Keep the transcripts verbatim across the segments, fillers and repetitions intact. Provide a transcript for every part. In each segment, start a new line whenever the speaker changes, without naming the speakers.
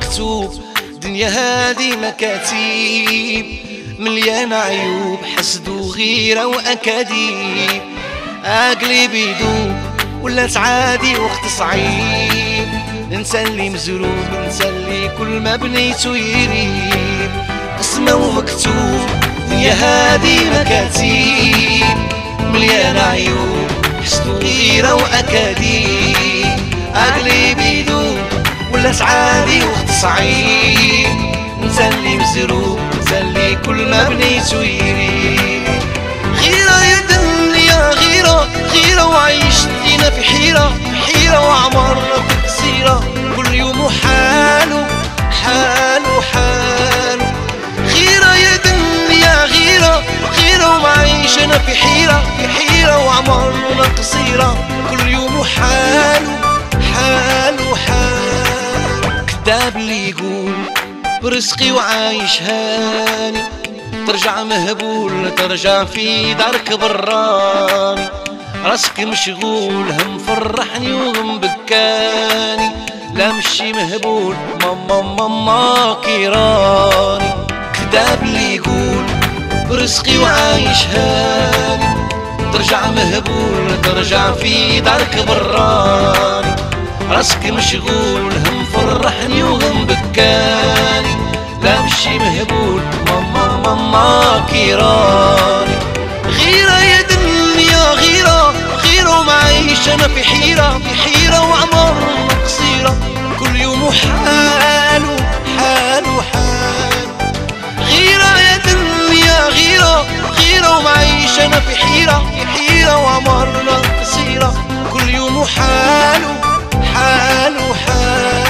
مكتوب، دنيا هادي مكاتيب مليانة عيوب، حسد وغيرة وأكاذيب. عقلي بيدوب ولات عادي وقت صعيب، ننسى اللي مزروب، ننسى اللي كل ما بنيتو يريب. قسمة ومكتوب، دنيا هادي مكاتيب مليانة عيوب، حسد وغيرة وأكاذيب. عقلي بيدوب ولات عادي وقت صعيب، ننسى اللي مزروب، ننسى اللي كل ما بنيتو يريب. غيرة يا دنيا غيرة، غيرة وعيشتينا في حيرة، حيرة وعمرنا في قصيرة، كل يوم حاله حاله حاله. غيرة يا دنيا غيرة، غيرة ومعيشنا في حيرة، في حيرة وعمرنا قصيرة، كل يوم حاله حاله حاله. كتاب اللي يقول برزقي وعايش هاني، ترجع مهبول ترجع في دارك براني. راسك مشغول هم فرحني وهم بكاني، لا مشي مهبول ماما ماما كيراني. كتاب اللي يقول برزقي وعايش هاني، ترجع مهبول ترجع في دارك براني. راسك مشغول هم فرحني وهم بكاني، لا مشي مهبول ماما ماما كيراني. غيرة يا دنيا غيرة، غيرة ومعيش انا في حيرة، في حيرة وعمرنا قصيرة، كل يوم حاله حاله حاله. غيرة يا دنيا غيرة، غيرة ومعيش انا في حيرة، في حيرة وعمرنا قصيرة، كل يوم حاله حاله حاله.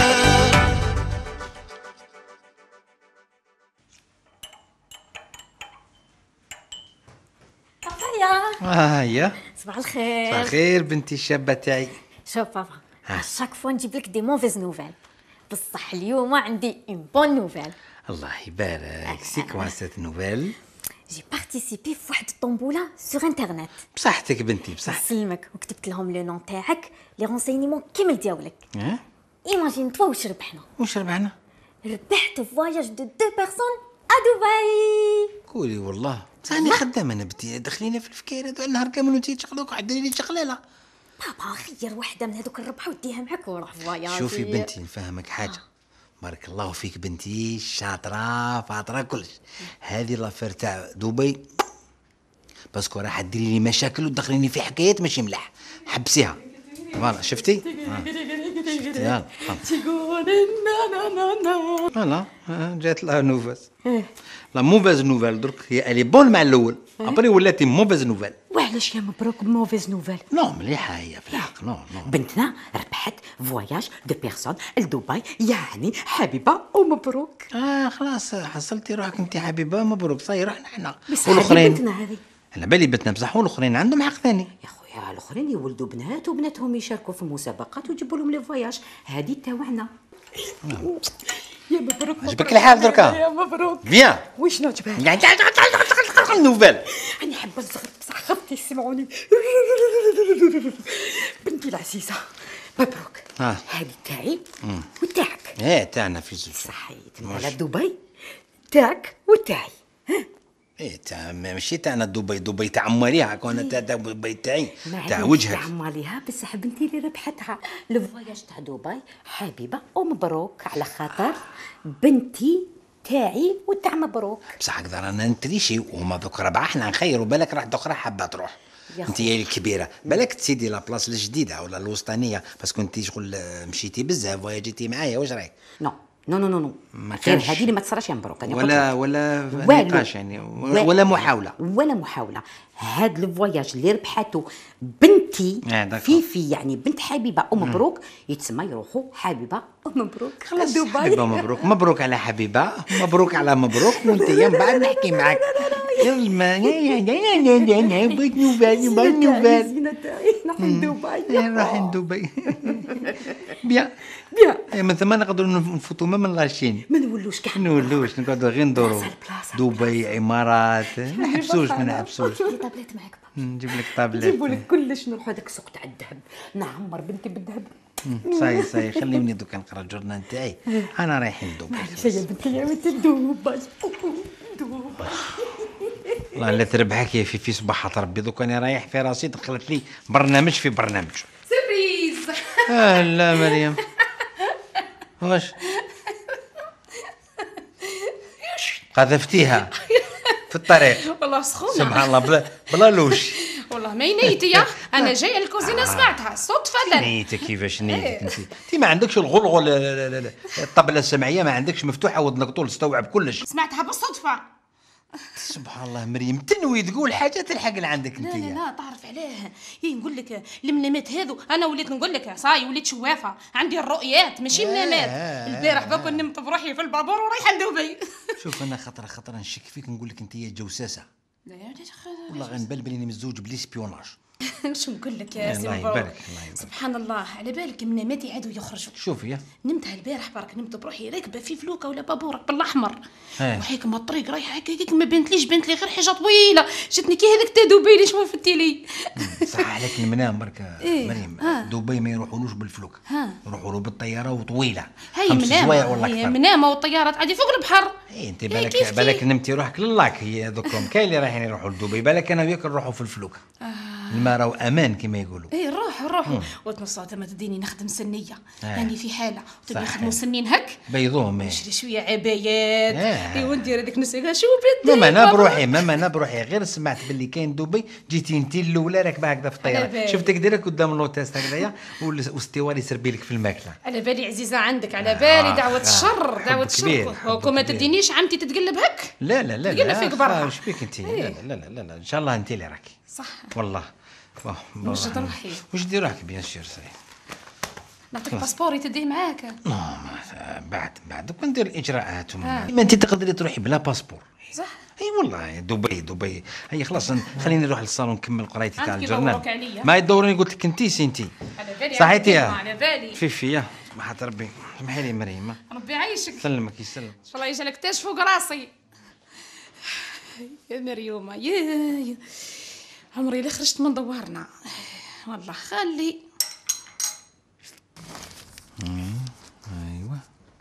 اه هيا
صباح الخير.
صباح الخير بنتي الشابه تاعي.
شوف بابا، شاك فوا نجيب لك دي موفيز نوفيل، بصح اليوم عندي اون بون نوفيل.
الله يبارك. سي كوا سيت نوفيل؟
جي بارتيسيبي في واحد الطنبوله سور انترنت.
بصحتك بنتي بصحتك.
نسلمك، وكتبت لهم لو نون تاعك لي رونسينيمون كامل ديالك.
اه
ايماجين توا واش ربحنا.
واش ربحنا؟
ربحت فواياج دو دو بيرسون ا دبي.
قولي والله راني خدامه انا بنتي، دخلينا في الفكير هذا النهار كامل وانتي تشغلوك وحديري لي شغلاله.
بابا خير وحده من هذوك الربح وديها معاك وروح فواياج.
شوفي بنتي نفهمك حاجه، بارك الله فيك بنتي، شاطره فاطره كلش. هذه لافير تاع دبي باسكو راح ديري لي مشاكل وتدخليني في حكايات ماشي ملاح، حبسيها. فوالا شفتي؟ شفتي يلا
تقول نا نا نا.
فوالا جات لا نوفاز. لا موفاز نوفال درك هي الي بون مع الاول، ابري ولاتي موفاز نوفال.
وعلاش يا مبروك موفيز نوفيل؟
نو مليحه هي في الحق. نو نو
بنتنا ربحت فواياج دو بيرسون لدبي، يعني حبيبه ومبروك.
اه خلاص حصلتي روحك انت حبيبه مبروك، صاي رحنا احنا.
والاخرين بنتنا هذه
على بالي بنتنا بصح، والاخرين عندهم حق ثاني.
يا خويا الاخرين يولدوا بنات وبناتهم يشاركوا في المسابقات ويجيبوا لهم لي فواياج، هذه تاعنا. يا مبروك.
عجبك الحال دركا؟
يا مبروك.
بيان.
واش نعجبك؟
يعني النوفال.
انا حابه نزغرب بصح خفتي يسمعوني. بنتي العزيزه مبروك.
اه
هذه تاعي وتاعك.
ايه تاعنا في زوج.
صحيت على دبي تاعك وتاعي.
ايه تاع ماشي تاعنا دبي، دبي تاع عماليها كون تاع دبي تاعي تاع
تاع
وجهك.
عماليها بصح بنتي اللي ربحتها الفواياج تاع دبي. حبيبه ومبروك على خاطر بنتي تاعي وتاع مبروك.
بصح هكذا رانا نتريشي وهما دوك ربعه احنا نخيروا، بالك راح اخرى حابه تروح انت هي الكبيره، بالك تسيدي لا بلاص الجديده ولا الوسطانيه، باسكو انت شغل مشيتي بزاف فواياجيتي معايا. واش رايك؟
نو نو نو نو غير هذه اللي ما تصراش يا مبروك.
ولا ولا نقاش يعني ولا, ولا محاوله
ولا محاوله. هاد الفواياج اللي ربحته بنتي
آه
فيفي يعني بنت حبيبه ومبروك يتسمى يروحوا حبيبه ومبروك.
خلاص حبيبه مبروك، مبروك على حبيبه، مبروك على مبروك، وانت من بعد نحكي معاك. يلا ما يا يا يا يا يا بغيت نوفال بغيت نوفال.
الزينة تاعي نروح لدبي.
نروح لدبي. بيان
بيان.
اي من ثم نقدروا نفوتوا من لاشين.
ما نولوش كاع.
نولوش نقعدوا غير ندوروا
بلاصة،
دبي امارات ما نحبسوش ما نحبسوش.
جيب لي طابليت معاك بابا.
نجيب لك طابلت.
نجيبوا لك كلش، نروحوا هذاك السوق تاع الذهب، نعمر بنتي بالذهب.
صاي صاي خليني دوكا نقرا الجورنال تاعي. انا رايحين لدبي.
معليش يا بنتي يا بنتي دبي دبي.
والله لا تربحك يا في في صباح ربي. دوك انا رايح في راسي دخلت لي برنامج في برنامج.
سربريز.
اه لا مريم واش قذفتيها في الطريق؟
والله سخونه.
سبحان الله بلا بلا لوش.
والله ما نيتي يا انا جايه الكوزينه سمعتها صدفه.
نيتك كيفاش نيتك انت؟ انت ما عندكش الغلغل الطبله السمعيه ما عندكش مفتوحه ودنك طول تستوعب كلش.
سمعتها بالصدفه.
سبحان الله مريم تنوي تقول حاجه تلحق لعندك انت.
لا لا لا تعرف علاه يي نقول لك المنامات هذو انا وليت نقول لك صاي وليت شوافه عندي الرؤيات ماشي منامات. البارح باكل نمت بروحي في البابور ورايحه لدبي.
شوف انا خطره خطره نشك فيك نقول لك انت يا جوساسه.
لا يا
والله غنبلبل اني متزوج بليسبيوناج.
شو نقول لك يا سي
الله
مبروك.
يبارك الله يبارك.
سبحان الله على بالك مناماتي عادوا يخرجوا.
شوفي يا
نمت هالبارح برك نمت بروحي راكبه في فلوكه ولا بابورك بالاحمر
ايه.
وهيك ما الطريق رايحه هكاك ما بانتليش بانت لي غير حاجه طويله جاتني كي هذاك تاع دبي اللي شوف في التيلي.
صح عليك المنام برك
إيه.
مريم.
ها.
دبي ما يروحولوش بالفلوك
ها.
يروحوا له بالطياره وطويله
هاي
خمس سوايع ولا
منامه هي
اكثر.
منامه والطيارات عادي فوق البحر.
اي انت
إيه
بالك
كيف
بالك
كيف؟
نمتي روحك للاك. هي دوكم كاين اللي رايحين يروحوا لدبي بالك انا وياك نروحوا في الفلوك.
آه.
الماء راهو امان كما يقولوا.
ايه نروح نروح وتنصات ما تديني نخدم سنيه
آه.
يعني في حاله تبي
صحيح.
نخدموا سنين هك
بيضوهم ايه.
نشري شويه عبايات.
آه.
اي وندير هذيك نسيقها شو بنتي.
ماما انا بروحي ماما انا بروحي غير سمعت باللي كاين دبي جيتي انت الاولى راكبه هكذا في
على
الطياره
بالي.
شفتك ديرك قدام اللوتاس هكذايا والاستوار يسربي لك في الماكله.
على بالي عزيزه عندك على بالي
آه،
دعوه
آه.
الشر
حب
دعوه
كبير،
الشر
حب
هوكو ما
كبير.
تدينيش عمتي تتقلب هك.
لا لا لا
تقلب
لا
فيك برا.
ايش بيك انت؟ لا
إيه.
لا لا لا لا ان شاء الله انت اللي راكي
صح
والله.
وجد روحي.
وش دير روحك بيان سور سي.
نعطيك باسبوري تديه معاك.
نو ما- بعد بعد دوك ندير الاجراءات وما
آه.
ما انت تقدري تروحي بلا باسبور.
صح
اي والله دبي دبي هي خلاص خليني نروح للصالون نكمل قرايتي تاع
عندك
الجورنال.
يدوروك عليا.
ما يدوروني قلت لك انت سنتي
على بالي
صحيتي يا
على بالي.
فيفي يا سمحت ربي سمحي لي مريم
ربي يعيشك.
سلمك يسلم.
ان شاء الله يجعلك تاج فوق راسي. يا مريومه يا يا عمري اللي خرجت من دوارنا والله خلي.
ايوا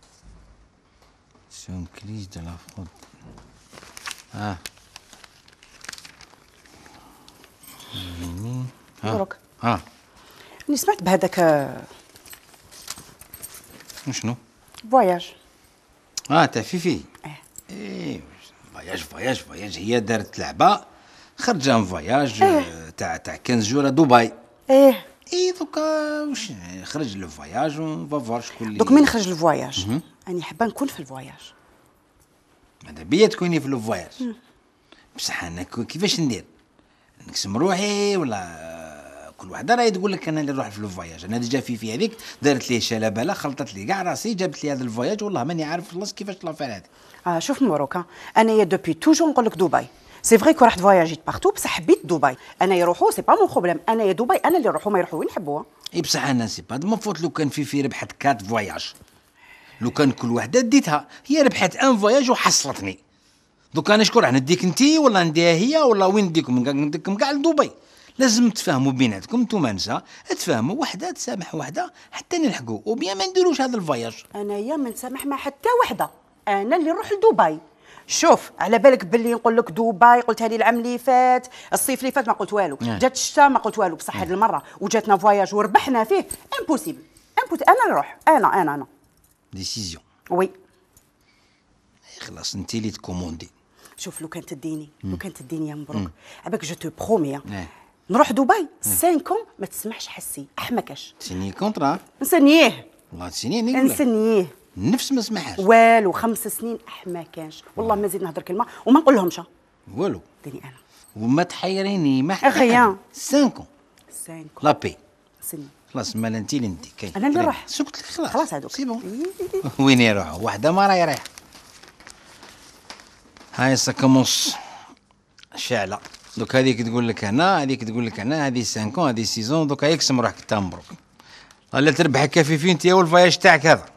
سون كريز دو لا فود. اه
مبروك.
اه
راني سمعت بهذاك
شنو؟
فواياج.
اه تاع فيفي.
اه
ايه فواياج فواياج فواياج هي دارت لعبه خرجه من فواياج آه، تاع تاع خمسة جوره دبي.
ايه
اي دوكا واش خرج لو فواياج ونفا فوار شكون اللي
دوك من خرج الفواياج راني حابه نكون في الفواياج.
ماذا بيا تكوني في لو فواياج بصح انا كو- كيفاش ندير نقسم روحي ولا كل وحده راهي تقول لك انا اللي نروح في لو فواياج. انا ديجا في في هذيك دارت لي شلبله خلطت لي كاع راسي جابت لي هذا الفواياج والله ماني عارف خلاص كيفاش لافير هذه.
آه شوف مبروك. انا يا دوبي توجور نقول لك دبي سي فري كو رحت فواياجيت بارتو بصح حبيت دبي. انا يروحوا سي با مون بروبليم. انا يا دبي انا اللي يروحوا ما يروحوا وين يحبوها.
اي بصح انا سي با ما فوت لو كان في في ربحت كات فواياج لو كان كل وحده ديتها هي ربحت ان فواياج وحصلتني. دوك انا شكون راح نديك انت ولا نديها هي ولا وين نديكم نديكم كاع لدبي. لازم تفهموا بيناتكم نتوما نسا تفهموا وحده تسامح وحده حتى نلحقوا وبيان ما نديروش هذا الفواياج.
انايا ما نسامح مع حتى وحده. انا اللي نروح لدبي. شوف على بالك باللي نقول لك دبي قلتها لي العام اللي فات الصيف اللي فات ما قلت والو.
نعم.
جات الشتاء ما قلت والو بصح هذه المره وجاتنا فواياج وربحنا فيه امبوسيبل امبوسيبل. انا نروح انا انا انا
ديسيزيون
وي.
خلاص انت اللي تكوموندي.
شوف لو كان تديني لو كان تديني يا مبروك عباك جو تو برومي
نعم.
نروح دبي سانكم ما تسمعش حسي احمكاش
سيني كونترا
نسنيه
والله تسيني نقول لك
نسنيه
نفس ما سمعهاش
والو خمس سنين احمكاش والله ما زيد نهضر كلمه وما نقول لهمش
والو
ديني انا
وما تحيريني ما حتى
غيان.
سانكون
سانكم
لا بي
سني
خلاص مال انت اللي ندي كاين
أنا اللي نروح.
سكت لك خلاص
خلاص هذوك.
سي بون وين يروحوا وحده ما راهي رايحه. هاي سا كومونس شعلة. دوك هذيك تقول لك هنا، هذيك تقول لك هنا، هذه سانكون، هذه سيزون، دوك يقسم روحك انت مبروك. لا تربح كافي انت والفواياج تاعك هذا.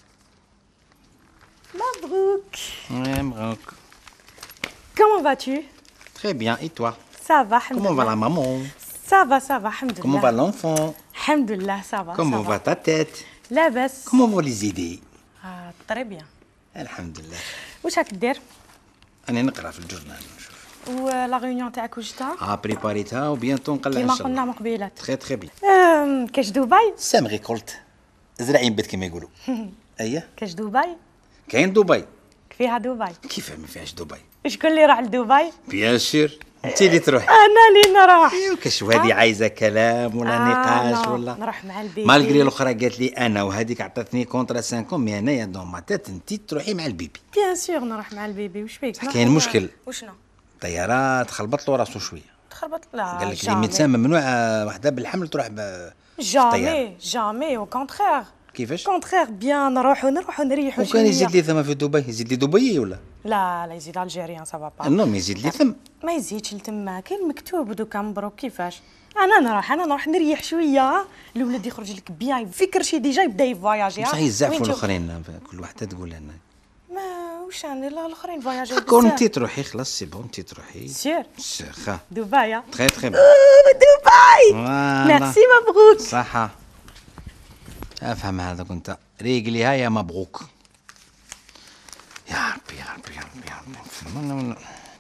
مبروك.
Ouais, Maroc.
Comment vas-tu?
Très bien, et toi?
Ça va, الحمد
Comment va
لله.
la maman?
Ça va, ça va, الحمد
Comment va
لله.
l'enfant?
الحمد لله ça va.
Comment
ça
va ta tête?
لاباس.
Comment vont les idées?
آه طري بيان.
الحمد لله.
واش راك دير؟
أنا نقرا في الجورنال نشوف.
ولا ريونيون تاعك واش تا؟
اه بريباريتها وبيانتو نقلع
كيما قلنا من قبيلات.
تخي تخي بيان.
آم، كاش دبي؟
سامغي قلت زرعين بيت كما يقولوا. أيه
كاش دبي؟
كاين دبي.
فيها دبي.
كيف ما فيهاش دبي؟
شكون اللي راح لدبي؟
بيان سور انت اللي تروح.
انا اللي نروح.
ايوا كشو هذه عايزه كلام ولا
آه
نقاش
لا،
ولا
نروح مع البيبي.
مالغري الاخرى قالت لي انا وهذيك عطاتني كونترا خمسة مي انايا دون ما تات انت تروحي مع البيبي.
بيان سور نروح مع البيبي. واش بيك؟
كاين مشكل.
وشنو؟
طيارات خلبط له راسو شويه.
تخربط لا.
قال لك لي
جامي.
ميدسان ممنوع وحده بالحمل تروح ب
جامي جامي او كونترير.
كيفاش؟
كونترير بيان نروحو نروحو نريحو
وكان يزيد لي ثم في دبي يزيد لي دبي ولا؟
لا لا يزيد الجيريان سافا با.
نو مي يزيد لي ثم.
ما يزيدش لتما كاين مكتوب دوكا مبروك كيفاش. انا نروح انا نروح نريح شويه الولد يخرج لك بيان يفكر شي ديجا يبدا يفواياجي.
بصح يزعفوا الاخرين كل وحده تقول لنا.
ما واش راني لا الاخرين فواياجي
كون انت تروحي خلاص سي بون انت تروحي.
سير
سير خا
دبي.
تخي تخي
دبي.
فوالا.
ميرسي مبروك.
صحة. افهم هذا كنت ريقليها يا مبروك. يا ربي يا ربي يا ربي يا ربي.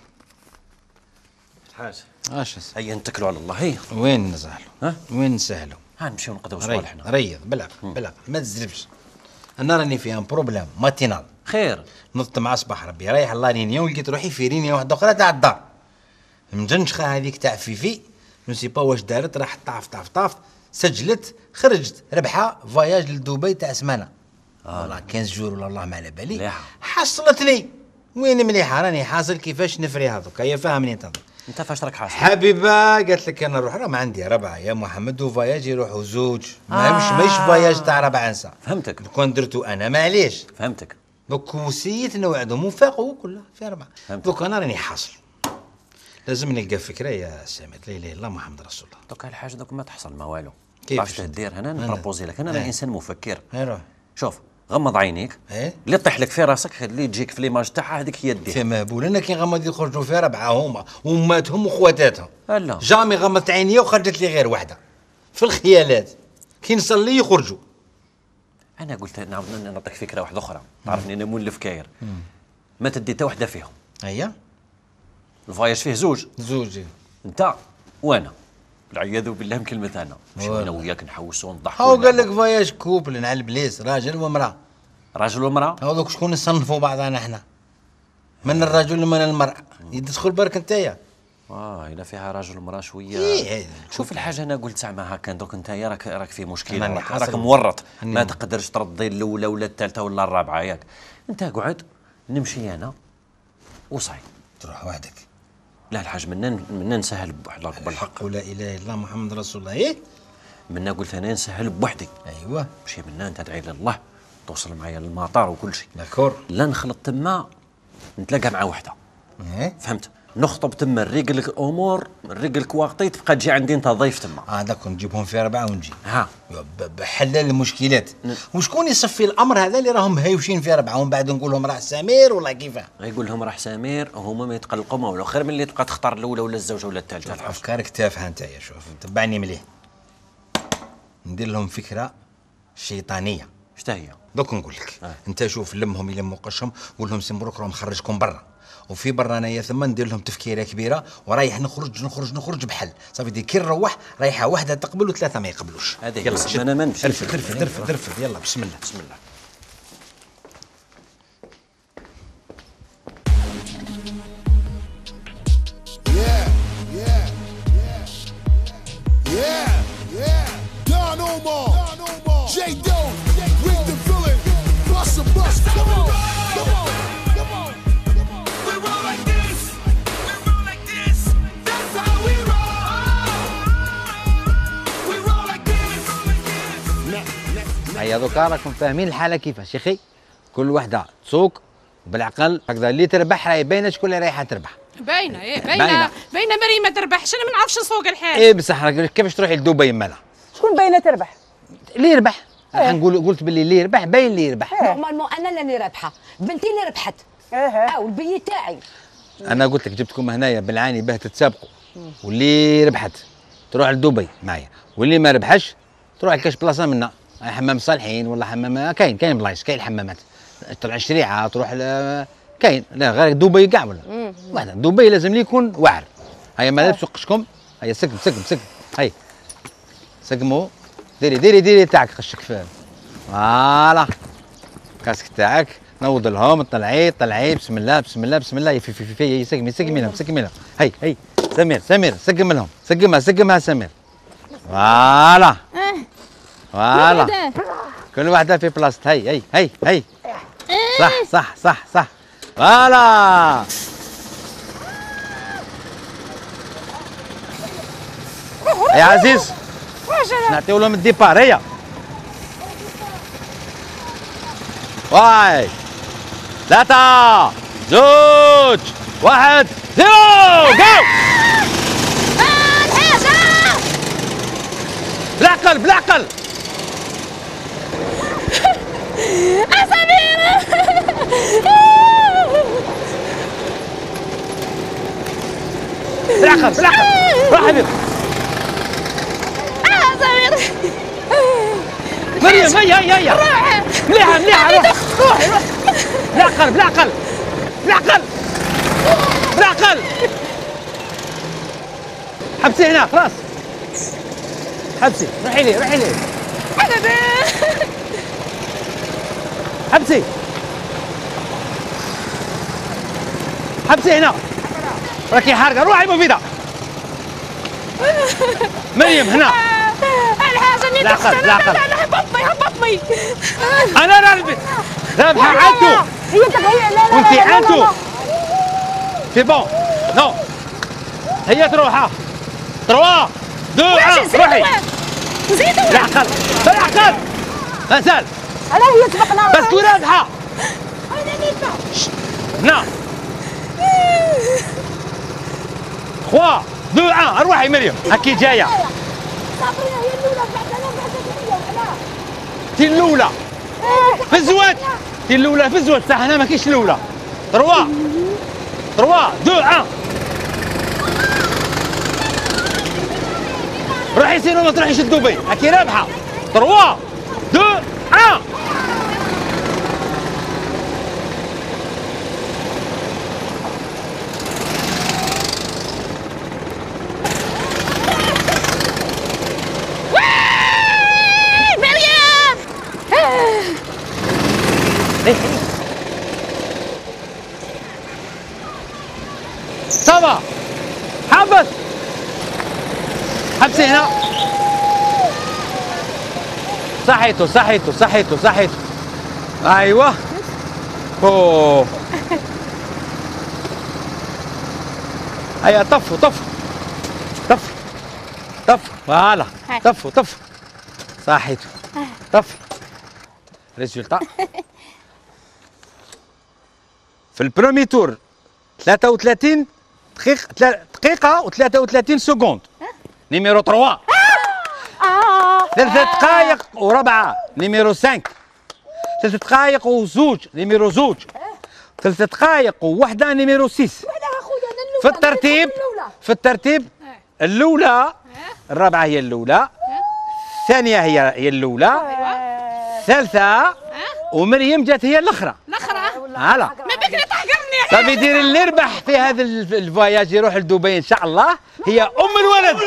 حاج
اش
هيا نتكلوا على الله. هيا
وين نزهلوا؟
ها؟
وين نسهلوا؟
ها نمشيو نقضيو
ريض
صوالحنا.
ريض بالعقل بالعقل ما تزربش. انا راني فيها بروبليم ماتينال.
خير.
نضت مع صباح ربي رايح الله رينيا ولقيت روحي في رينيا واحده اخرى تاع الدار. مجنشخه هذيك تاع فيفي نو سي با واش دارت راح طاف طاف طاف سجلت خرجت ربحه فواياج لدبي تاع سمانه. آه. والله خمسة جور ولا الله ما على بالي.
مليحة.
حصلتني وين مليحه راني حاصل كيفاش نفري هذوك هيا فاهمني انت.
انت فاش راك حاصل؟
حبيبه قالت لك انا نروح راه ما عندي ربعه يا محمد وفواياج يروحوا زوج ماهمش آه. ماهيش فواياج تاع ربع انسى.
فهمتك.
كون درتو انا معليش.
فهمتك.
دوك وسيت نوعدهم وفاقوا كلها في ربعه. دوك انا راني حاصل لازم نلقى فكره يا سامي. لا اله الا الله محمد رسول الله.
دوك الحاج دوك ما تحصل ما والو.
كيفاش
تعرف تدير هنا نبروبوزي لك انا, أنا انسان مفكر.
ايوا
شوف غمض عينيك.
ايه
اللي طيح لك في راسك اللي تجيك في ليماج تاعها هذيك هي الدير.
في مهبول انا كي غمض يخرجوا في ربعه هما واماتهم وخواتاتهم.
لا
جامي غمضت عينيا وخرجت لي غير واحده في الخيالات كي نصلي يخرجوا.
انا قلت نعاود نعطيك فكره واحده اخرى. تعرفني انا مولف كاير. ما تدي حتى وحده فيهم.
هيا
الفواياج فيه زوج.
زوج
انت وانا والعياذ بالله من كلمه انا نمشيو انا وياك نحوسوا ونضحكوا.
هاو قال لك فواياج كوبل على البليس راجل ومراه.
راجل ومراه.
هذوك شكون يصنفوا بعضنا احنا من الرجل ومن المراه. يدخل برك نتايا.
اه الا فيها راجل ومراه شويه.
إيه
شوف الحاجه انا قلت زعما هكا دوك انت راك راك في مشكله
أنا
راك,
حاصل.
راك مورط
أنا
ما تقدرش ترضي الاولى ولا الثالثه ولا الرابعه ياك. انت قعد نمشي انا وصاي
تروح وحدك.
لا الحاج منا منا نسهل بوحدك بالحق.
الحق ولا اله الا الله محمد رسول الله. ايه
منا قلت انا نسهل بوحدي.
ايوا
مشي منا انت تدعي لله توصل معايا للمطار وكل شيء.
داكور.
لا نخلط تما نتلاقى مع وحده.
ايه
فهمت نخطب تما نريقل لك الامور نريقل لك واقطي تبقى تجي عندي انت ضيف تما.
اه داك نجيبهم في اربعه ونجي.
ها
بحلال المشكلات. وشكون يصفي الامر هذا اللي راهم هايوشين في اربعه ومن بعد نقول لهم راه سمير ولا كيفاه.
غيقول لهم راح سمير هما ما يتقلقوا ما والو خير من اللي تبقى تختار الاولى ولا الزوجه ولا الثالثه.
افكارك تافهه انت يا شوف تبعني مليح. ندير لهم فكره شيطانيه.
شتا هي؟
دوك نقول لك آه. انت شوف لمهم يلموا قشهم قول لهم سي مبروك راهم مخرجكم برا وفي برا انايا ثم ندير لهم تفكيره كبيره ورايح نخرج نخرج نخرج بحل صافي دي كي نروح رايحه واحده تقبل وثلاثه ما يقبلوش.
هذه
يلا
انا ما نمشي.
درفد درفد درفد درفد يلا بسم الله بسم الله.
Yeah, yeah, yeah, yeah, yeah. Don Omar, J Doe, Rick the Villain, Bust a Bust. Come on, come on, come on. We roll like this, we roll like this. That's how we roll. We roll like this.
هيا دوكا راكم فاهمين الحاله كيفاش يا اخي. كل وحده تسوق بالعقل هكذا اللي تربح راهي باينه شكون اللي رايحه تربح.
باينه ايه
باينة.
باينه باينه مريم ما تربحش، انا ما نعرفش نسوق الحال.
ايه بصح راك كيفاش تروحي لدبي مالها؟
شكون باينه تربح؟
اللي يربح نقول قلت باللي اللي يربح باين اللي يربح.
نورمالمون انا اللي رابحه، بنتي اللي ربحت.
اها
او البي تاعي.
انا قلت لك جبتكم هنايا بالعاني باه تتسابقوا، واللي ربحت تروح لدبي معايا، واللي ما ربحش تروح لكاش بلاصه منا، حمام صالحين ولا حمام كاين كاين بلايص كاين حمامات، تروح الشريعه تروح ل... كاين لا غير دبي كاع ولا واحد. دبي لازم لي يكون واعر. هيا ما لابس قشكم، هيا سقم سقم سقم، هيا سقموا، ديري ديري ديري تاعك خشك فيه فوالا كاسك تاعك نوض لهم طلعي طلعي بسم الله بسم الله بسم الله في في في في سقمي سقمي لهم سقمي لهم هي هي سمير سمير سقم لهم سقمها سقمها سمير فوالا فوالا كل واحدة في بلاصتها هي هي هي هي صح صح صح صح فوالا يا عزيز نعطيو لهم الديبار هيا واحد ثلاثة زوج واحد زيرو جو
الحاجه
بالعقل بالعقل
سمير
بالعقل بالعقل روح حبيبي
سمير
مريم هيا هيا هيا مليحة مليحة روح روحي روح بالعقل بالعقل بالعقل بالعقل حبسي هنا خلاص حبسي روحي لي روحي لي حبسي حبسي هنا راكي حارقة روحي مفيدة مريم هنا
الحاجه اللي
بالعقل بالعقل
هبطني هبطني
انا رابح رابحة عانتو
هي تغير لا لا
وانت
لا لا
عانتو
لا
سي بون نو هي تروحها تروا دو ان روحي
زيدوا
بالعقل بالعقل مازال
علاه هي سبقنا
بس كون رابحة هنا خوا دو ان اروحي مريم هاكي جاية
صابرين هي الاولى بعد انا بعد انا
تي الاولى في الزواج تي الاولى في الزواج صح هنا ما كاينش الاولى تروا تروا دو ان روحي سيرو ما تروحيش لدبي هاكي رابحة تروا دو ان
مريم
صافا حبس حبسي هنا صحيتو صحيتو صحيتو صحيتو ايوه اوه هيا طفوا طفوا طفوا طفوا فوالا طفوا طفوا صحيتو طفوا ريزولتا في البرومي تور ثلاثة وثلاثين دقيقة دقيقة وثلاثة وثلاثين سكوند نيميرو ثلاثة ثلاثة دقائق وربعة نيميرو خمسة ثلاثة دقائق وزوج نيميرو زوج ثلاثة دقائق ووحدة نيميرو ستة في الترتيب في الترتيب الأولى الرابعة هي الأولى الثانية هي هي الأولى الثالثة ومريم جات هي الأخرى
الاخرى
هلا
ما بكري تحقرني
صافي دير اللي يربح في هذا الف- الفواياج يروح لدبي ان شاء الله هي ام الولد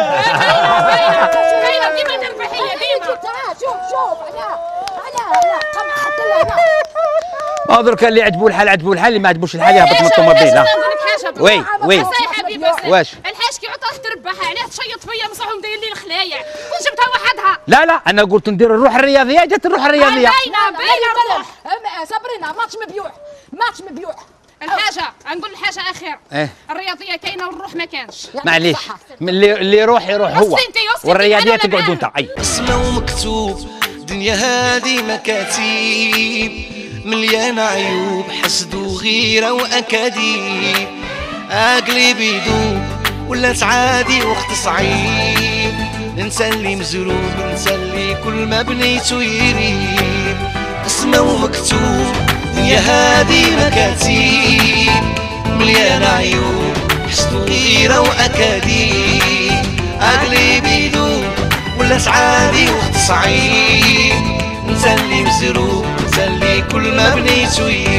باينه ديما تربحي ديما
شوف شوف انا انا انا قمع حتى لهنا.
ما درك اللي عجبو الحال عجبو الحال اللي ما عجبوش الحال يهبط من
ليش
الطوموبيل
انا
ها.
نقول لك حاجه
وي وي
يا حبيبي
واش؟
الحاج كي عطاه تربح علاه تشيط فيا مصحهم داير لي الخلايا كون جبتها وحدها
لا لا انا قلت ندير الروح الرياضيه جات الروح الرياضيه
باينه باينه الروح
صابرينا ماتش مبيوع ماتش مبيوع.
الحاجه نقول حاجه اخيره
إيه.
الرياضيه كاينه والروح ما كانش
معليش اللي اللي يروح يروح هو
أصلي انتي- أصلي
والرياضيه
انتي أنا
تقعدوا
معاها.
انت اي
اسمه ومكتوب دنيا هادي مكاتيب مليانة عيوب حسد وغيرة وأكاذيب عقلي بيدوب ولات عادي وقت صعيب، ننسى اللي مزروب ننسى اللي كل ما بنيتو يريب. اسمه ومكتوب دنيا هادي مكاتيب مليانة عيوب حسد وغيرة وأكاذيب. عقلي بيدوب ولات عادي وقت صعيب، ننسى اللي مزروب ننسى اللي كل ما بنيتو يريب.